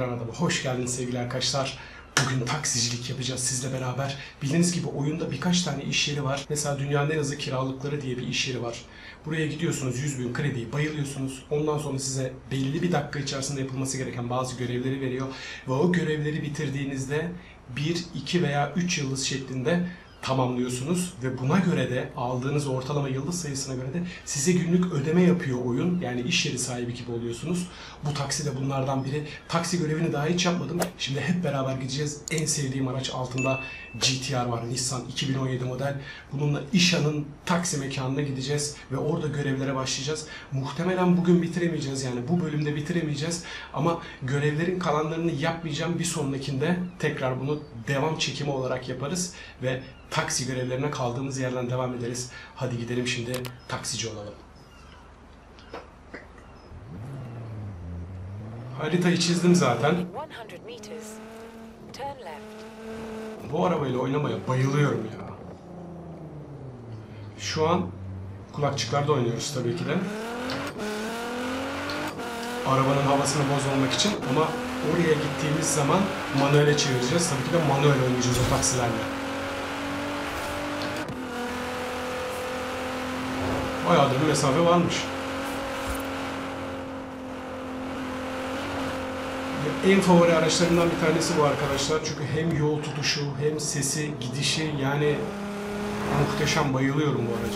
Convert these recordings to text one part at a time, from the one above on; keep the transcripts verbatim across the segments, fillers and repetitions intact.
Söndüren Adam'a hoş geldiniz sevgili arkadaşlar. Bugün taksicilik yapacağız sizle beraber. Bildiğiniz gibi oyunda birkaç tane iş yeri var. Mesela dünyanın en hızlı kiralıkları diye bir iş yeri var. Buraya gidiyorsunuz, yüz bin krediyi bayılıyorsunuz. Ondan sonra size belli bir dakika içerisinde yapılması gereken bazı görevleri veriyor. Ve o görevleri bitirdiğinizde bir, iki veya üç yıldız şeklinde tamamlıyorsunuz ve buna göre de aldığınız ortalama yıldız sayısına göre de size günlük ödeme yapıyor oyun. Yani iş yeri sahibi gibi oluyorsunuz. Bu taksi de bunlardan biri. Taksi görevini daha hiç yapmadım. Şimdi hep beraber gideceğiz. En sevdiğim araç altında G T R var. Nissan iki bin on yedi model. Bununla İşan'ın taksi mekanına gideceğiz ve orada görevlere başlayacağız. Muhtemelen bugün bitiremeyeceğiz, yani bu bölümde bitiremeyeceğiz. Ama görevlerin kalanlarını yapmayacağım. Bir sonrakinde tekrar bunu devam çekimi olarak yaparız ve taksi görevlerine kaldığımız yerden devam ederiz. Hadi gidelim şimdi taksici olalım. Haritayı çizdim zaten. Bu arabayla oynamaya bayılıyorum ya. Şu an kulakçıklarda oynuyoruz tabii ki de. Arabanın havasını bozmamak için, ama oraya gittiğimiz zaman manuele çevireceğiz. Tabii ki de manuel oynayacağız o taksilerle. Bayağı da bir mesafe varmış. En favori araçlarından bir tanesi bu arkadaşlar. Çünkü hem yol tutuşu, hem sesi, gidişi, yani muhteşem, bayılıyorum bu araca.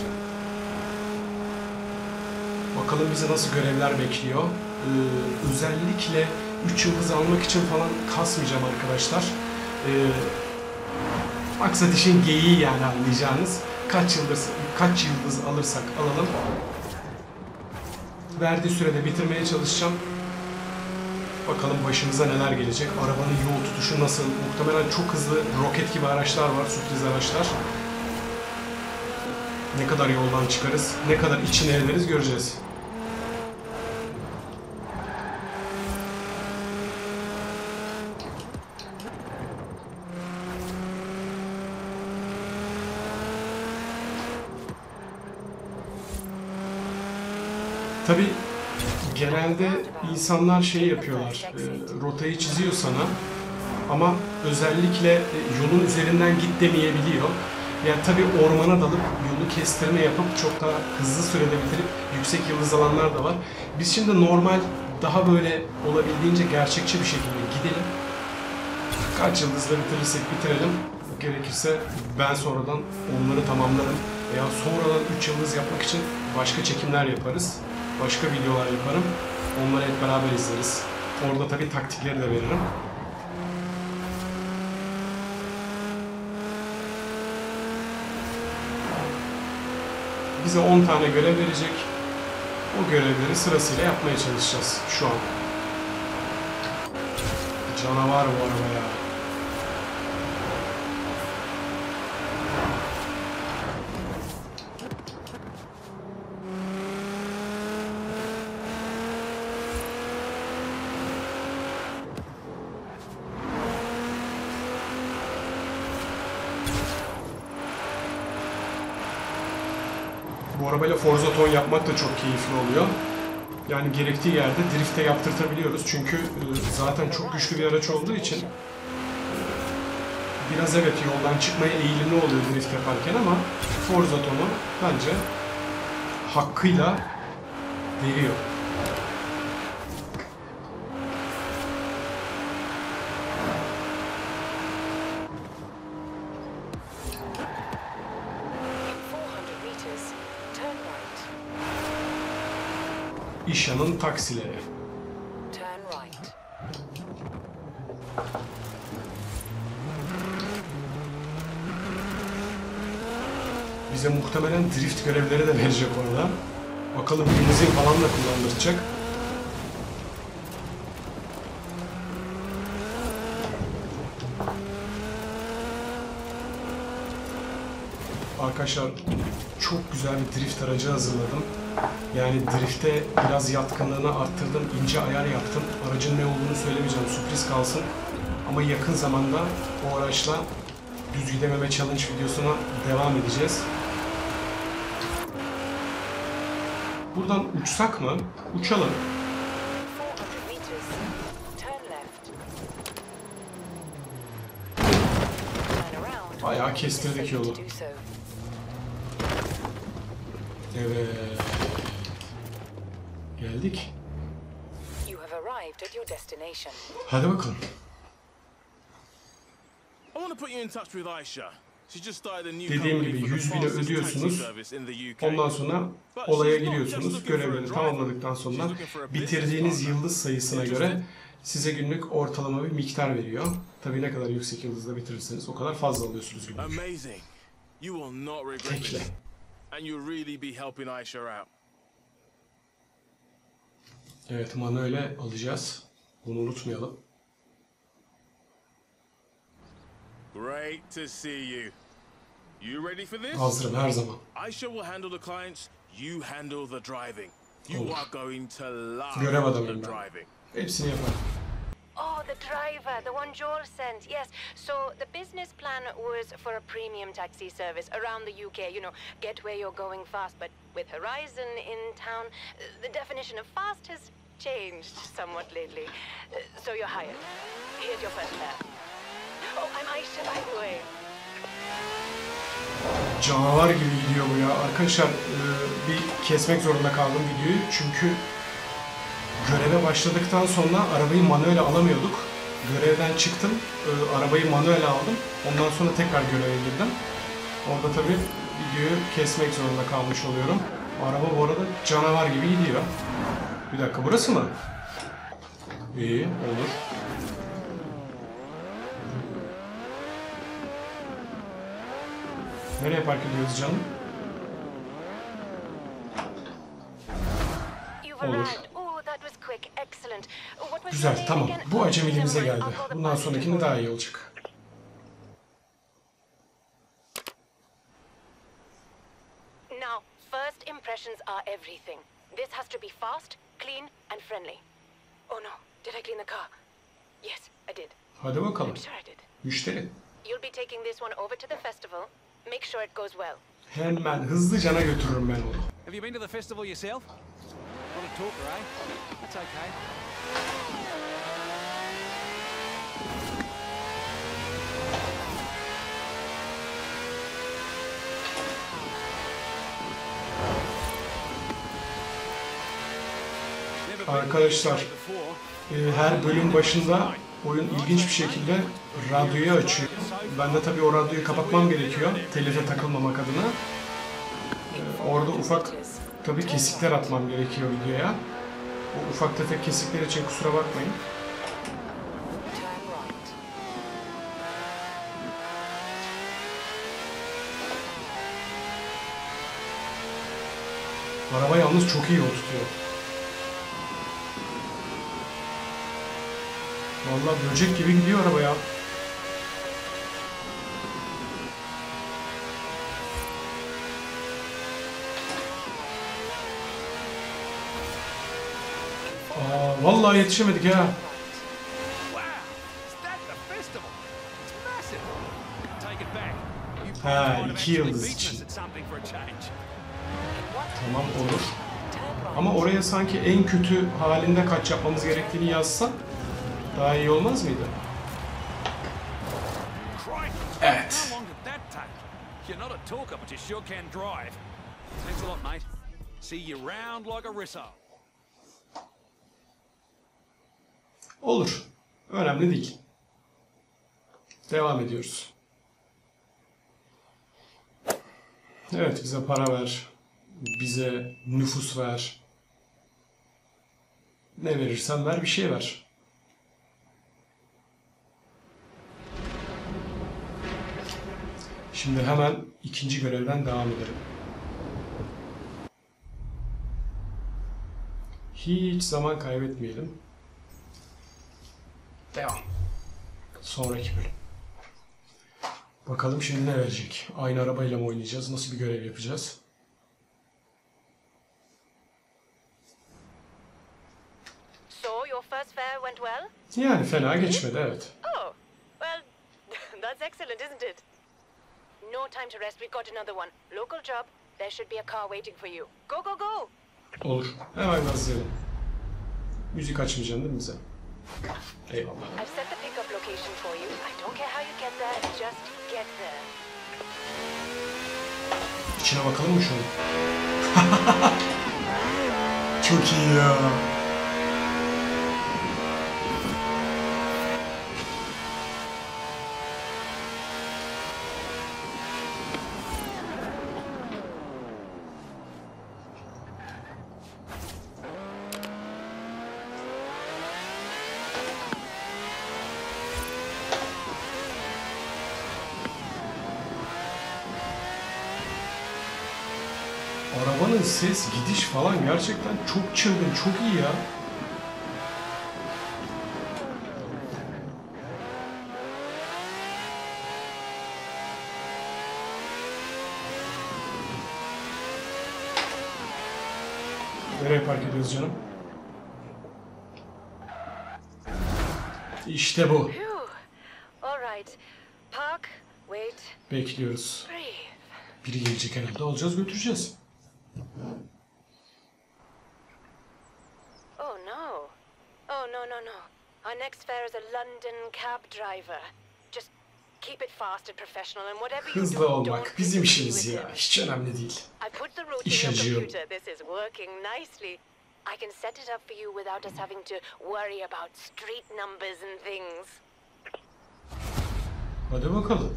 Bakalım bizi nasıl görevler bekliyor. Ee, özellikle üç yıldız almak için falan kasmayacağım arkadaşlar. Ee, maksat işin geyiği, yani anlayacağınız. Kaç yıldız, kaç yıldız alırsak alalım. Verdiği sürede bitirmeye çalışacağım. Bakalım başımıza neler gelecek. Arabanın yol tutuşu nasıl? Muhtemelen çok hızlı roket gibi araçlar var, sürpriz araçlar. Ne kadar yoldan çıkarız, ne kadar içine ederiz göreceğiz. Tabii genelde insanlar şey yapıyorlar, e, rotayı çiziyor sana ama özellikle e, yolun üzerinden git demeyebiliyor. Yani tabii ormana dalıp yolu kestirme yapıp çok daha hızlı sürede bitirip yüksek yıldız alanlar da var. Biz şimdi normal, daha böyle olabildiğince gerçekçi bir şekilde gidelim. Kaç yıldızla bitirirsek bitirelim. Gerekirse ben sonradan onları tamamlarım veya sonradan üç yıldız yapmak için başka çekimler yaparız. Başka videolar yaparım. Onları hep beraber izleriz. Orada tabii taktikleri de veririm. Bize on tane görev verecek. O görevleri sırasıyla yapmaya çalışacağız şu an. Canavar bu araba ya. Bu arabayla Forza Ton yapmak da çok keyifli oluyor. Yani gerektiği yerde drift'e yaptırtabiliyoruz. Çünkü zaten çok güçlü bir araç olduğu için biraz evet yoldan çıkmaya eğilimli oluyor drift yaparken, ama Forza Ton'u bence hakkıyla veriyor. İşan'ın taksileri. Bize muhtemelen drift görevleri de verecek orada. Bakalım limuzin falan da kullandıracak. Arkadaşlar çok güzel bir drift aracı hazırladım. Yani drift'e biraz yatkınlığını arttırdım, ince ayar yaptım. Aracın ne olduğunu söylemeyeceğim, sürpriz kalsın. Ama yakın zamanda o araçla düz gidememe challenge videosuna devam edeceğiz. Buradan uçsak mı? Uçalım. Bayağı kestirdik yolu. Evet. Geldik. Hadi bakalım. Dediğim gibi yüz bini ödüyorsunuz. Ondan sonra olaya giriyorsunuz. Görevleri tamamladıktan sonra bitirdiğiniz yıldız sayısına göre size günlük ortalama bir miktar veriyor. Tabii ne kadar yüksek yıldızla bitirirseniz o kadar fazla alıyorsunuz günlük. Tekle. Evet, manuele alacağız. Bunu unutmayalım. Great to see you. You ready for this? Hazırım her zaman. Aisha will handle the clients, you handle the driving. You are going to love Görev the adamıyım ben. driving. Hepsini yaparım. Oh, the driver, the one Joel sent. Yes. So the business plan was for a premium taxi service around the U K. You know, get where you're going fast. But with Horizon in town, the definition of fast has changed somewhat lately. So you're hired. Here's your first fare. Oh, I'm Aisha, by the way. Canavar gibi gidiyor bu ya. Arkadaşlar e, bir kesmek zorunda kaldım videoyu. Çünkü göreve başladıktan sonra arabayı manuel alamıyorduk. Görevden çıktım. E, arabayı manuel aldım. Ondan sonra tekrar göreve girdim. Orada tabii videoyu kesmek zorunda kalmış oluyorum. Araba bu arada canavar gibi gidiyor. Bir dakika, burası mı? İyi, olur. Nereye park ediyoruz canım? Olur. Güzel, tamam. Bu acemiliğimize geldi. Bundan sonrakinde daha iyi olacak. Now, first impressions are everything. This has to be fast, clean and friendly. Oh no, did I clean the car? Yes, I did. Hadi bakalım. I'm sure I did. Müşteri. You'll be taking this one over to the festival. Make sure it goes well. Hemen hızlıcana götürürüm ben onu. Have you been to the festival yourself? Not a talker, eh? That's okay. Arkadaşlar, e, her bölüm başında oyun ilginç bir şekilde radyoyu açıyor. Ben de tabii o radyoyu kapatmam gerekiyor, telife takılmamak adına. E, orada ufak tabii kesikler atmam gerekiyor videoya. O ufak tefek kesikler için kusura bakmayın. Araba yalnız çok iyi yol tutuyor. Vallahi böcek gibi gidiyor araba ya. Aa, vallahi yetişemedik ya. Ha, iki yıldız için. Tamam, olur. Ama oraya sanki en kötü halinde kaç yapmamız gerektiğini yazsa daha iyi olmaz mıydı? Evet. Olur. Önemli değil. Devam ediyoruz. Evet, bize para ver. Bize nüfus ver. Ne verirsen ver, bir şey ver. Şimdi hemen ikinci görevden devam edelim. Hiç zaman kaybetmeyelim. Devam. Sonraki bölüm. Bakalım şimdi ne verecek? Aynı arabayla mı oynayacağız? Nasıl bir görev yapacağız? So, your first fare went well? Yani fena geçmedi, evet. Oh, well, that's excellent, isn't it? No time to rest, we've got another one. Local job, there should be a car waiting for you. Go, go, go! Olur. Hemen gazlayalım. Müzik açmayacaksın değil mi bize? Eyvallah. I've set the pickup location for you. I don't care how you get there, just get there. İçine bakalım mı şunu? Çok iyi ya. Arabanın ses, gidiş falan gerçekten çok çılgın, çok iyi ya. Nereye park ediyoruz canım? İşte bu. Phew. All right. Park. Wait. Bekliyoruz. Breathe. Biri gelecek herhalde, alacağız götüreceğiz. Oh no. Oh no no no. Our next fare is a London cab driver. Just keep it fast and professional and whatever you Hızlı do, olmak don't bizim disagree işimiz with ya. him. Hiç önemli değil. I put the route İş in your acıyor. computer. This is working nicely. I can set it up for you without us having to worry about street numbers and things. Hadi bakalım.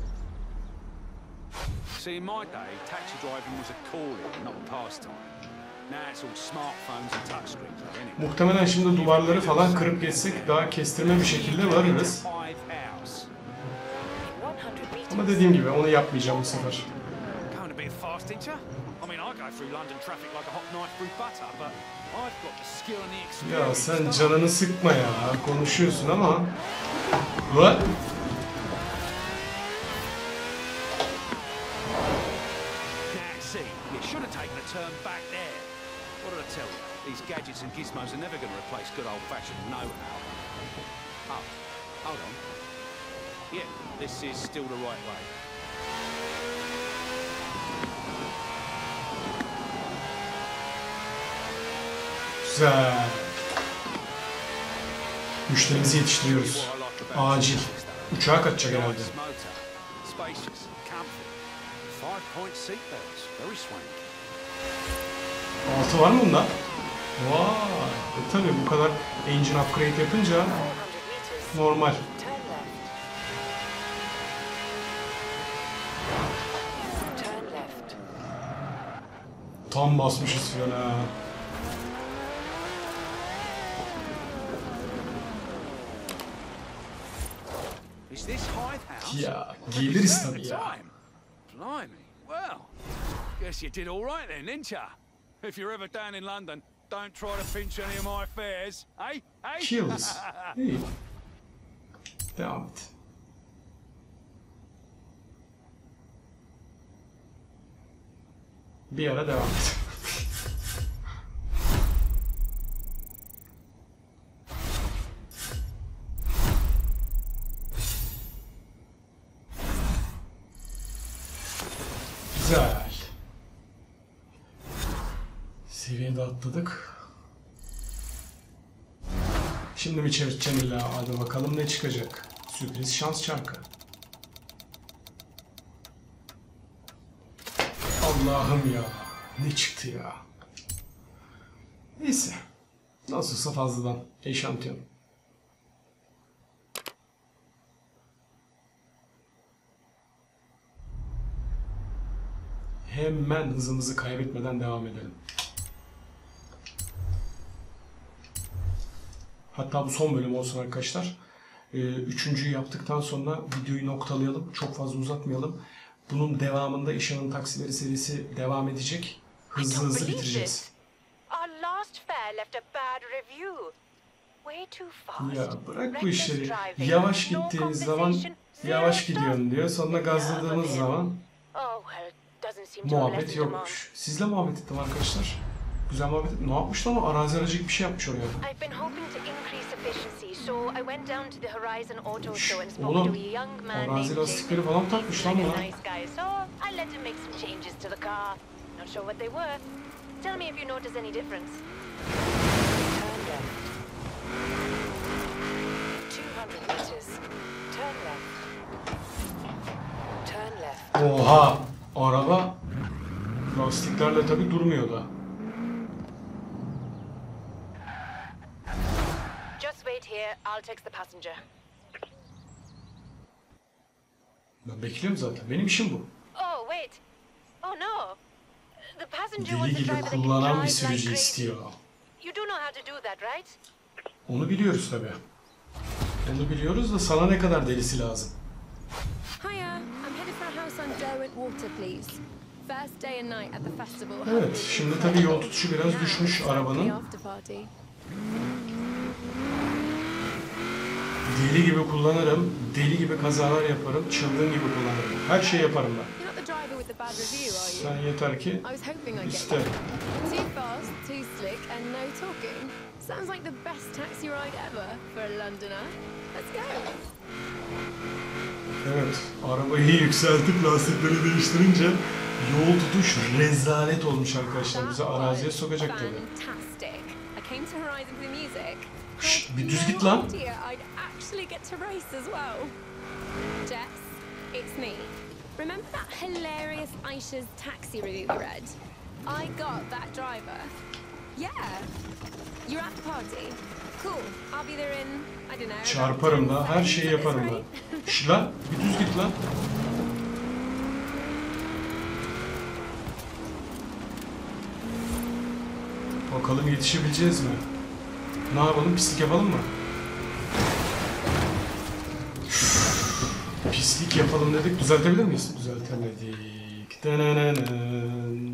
See, in my day, taxi driving was a calling, not a pastime. Now it's all smartphones and touchscreens, though, isn't it? Muhtemelen şimdi duvarları falan kırıp geçsek daha kestirme bir şekilde varırız. In one hundred meters. Ama dediğim gibi onu yapmayacağım bu sefer. Going to be a fast teacher? I mean, I go through London traffic like a hot knife through butter, but I've got the skill and the experience. Ya sen canını sıkma ya. Konuşuyorsun ama. What? See, you should have taken a turn back there. What did I tell you? These gadgets and gizmos are never going to replace good old-fashioned know-how. Oh, hold on. Yeah, this is still the right way. Güzel. Müşterimizi yetiştiriyoruz. Acil. Uçağa kaçacak herhalde. Spacious, comfy. Five-point seatbelts, very swanky. Altı var mı bunda? Vay. E tabi bu kadar engine upgrade yapınca four hundred meters. normal. Turn left. Turn left. Tam basmışız filan ha. Is this Hyde House? Ya geliriz At tabii the ya. time. Blimey. Well, guess you did all right then, didn't ya? If you're ever down in London, don't try to pinch any of my fares, eh? Eh? Kills. İyi. Devam et. Bir ara devam et. Güzel. Seviyede atladık. Şimdi mi çevireceğim illa? Hadi bakalım ne çıkacak. Sürpriz şans çarkı. Allah'ım ya. Ne çıktı ya. Neyse. Nasılsa fazladan. Eşantiyon. Hemen hızımızı kaybetmeden devam edelim. Hatta bu son bölüm olsun arkadaşlar. Ee, üçüncüyü yaptıktan sonra videoyu noktalayalım. Çok fazla uzatmayalım. Bunun devamında İşan'ın Taksileri serisi devam edecek. Hızlı hızlı bitireceğiz. Our last fare left a bad review. Way too fast. Ya bırak bu Reckless işleri. driving, Yavaş no gittiğiniz zaman conversation, yavaş zero gidiyorsun diyor. Sonra gazladığınız Yeah, zaman Oh, well, it doesn't seem to have muhabbet lessened them on. yokmuş. Sizle muhabbet ettim arkadaşlar. Güzel muhabbet ettim. Ne yapmış lan o? Arazi aracılık bir şey yapmış oraya. I've been hoping to increase efficiency, so I went down to the Horizon Auto Şşş, Show and spoke oğlum, to a young man arazi named lastikleri Jason. falan takmış lan Like buna. a nice guy, so I let him make some changes to the car. Not sure what they were. Tell me if you notice any difference. Turn left. two hundred meters. Turn left. Turn left. Oha! Araba Lastiklerle tabi durmuyor da. Just wait here. I'll text the passenger. Ben bekliyorum zaten. Benim işim bu. Oh, wait. Oh, no. The passenger Deli wants a gibi driver that can kullanan drive bir like sürücü crazy. istiyor. You do know how to do that, right? Onu biliyoruz tabi. Onu biliyoruz da sana ne kadar delisi lazım? Hiya, I'm headed for a house on Derwent Water, please. First day and night at the festival. Evet, şimdi tabii yol tutuşu biraz düşmüş arabanın. After party. Deli gibi kullanırım, deli gibi kazalar yaparım, çılgın gibi kullanırım. Her şeyi yaparım ben. You're not the driver with the bad review, are you? Sen yeter ki I was hoping I'd get iste. you. Too fast, too slick, and no talking. Sounds like the best taxi ride ever for a Londoner. Let's go. Evet, arabayı yükseltip lastikleri değiştirince yol tutuş rezalet olmuş arkadaşlar. Bizi That araziye was sokacak dedi. fantastic. I came to Horizon for the music. Şşt, Had bir düz no git lan. idea I'd actually get to race as well. Jess, it's me. Remember that hilarious Aisha's taxi review we read? I got that driver. Yeah. You're at the party. Cool. I'll be there in, I don't know. Çarparım da, her şeyi seconds, yaparım right? ben. Şş lan, bir düz git lan. Bakalım yetişebileceğiz mi? Ne yapalım, pislik yapalım mı? Pislik yapalım dedik, düzeltebilir miyiz? Düzeltemedik. Danananan.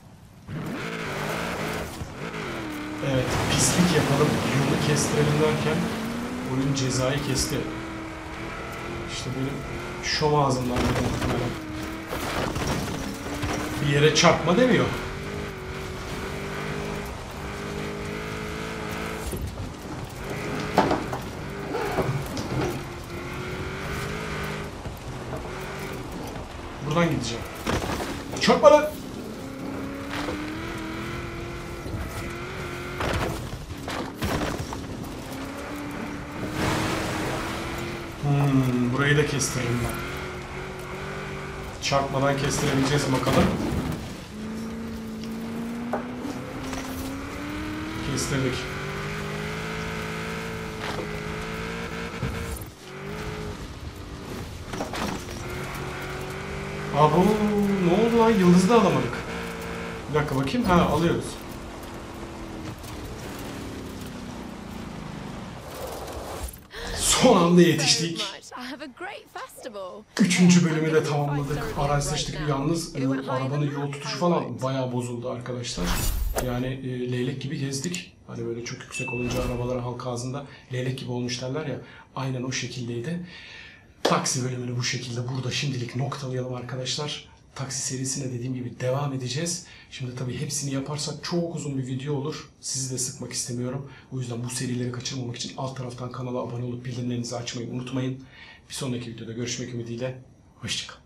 Evet, pislik yapalım, yolu kestirelim derken oyun cezayı kesti. İşte benim şom ağzımdan bir muhtemelen. Bir yere çarpma demiyor. Buradan gideceğim. Çarpma lan! Hmm, burayı da kestiririm ben. Çarpmadan kestirebileceğiz bakalım. Kestirdik. Abo, ne oldu lan? Yıldızı da alamadık. Bir dakika bakayım. Ha, alıyoruz. Son anda yetiştik. Üçüncü bölümü de tamamladık. Arazi seçtik. Yalnız e, arabanın yol tutuşu falan bayağı bozuldu arkadaşlar. Yani e, leylek gibi gezdik. Hani böyle çok yüksek olunca arabalara halk ağzında leylek gibi olmuş derler ya. Aynen o şekildeydi. Taksi bölümünü bu şekilde burada şimdilik noktalayalım arkadaşlar. Taksi serisine dediğim gibi devam edeceğiz. Şimdi tabii hepsini yaparsak çok uzun bir video olur. Sizi de sıkmak istemiyorum. O yüzden bu serileri kaçırmamak için alt taraftan kanala abone olup bildirimlerinizi açmayı unutmayın. Bir sonraki videoda görüşmek ümidiyle. Hoşçakalın.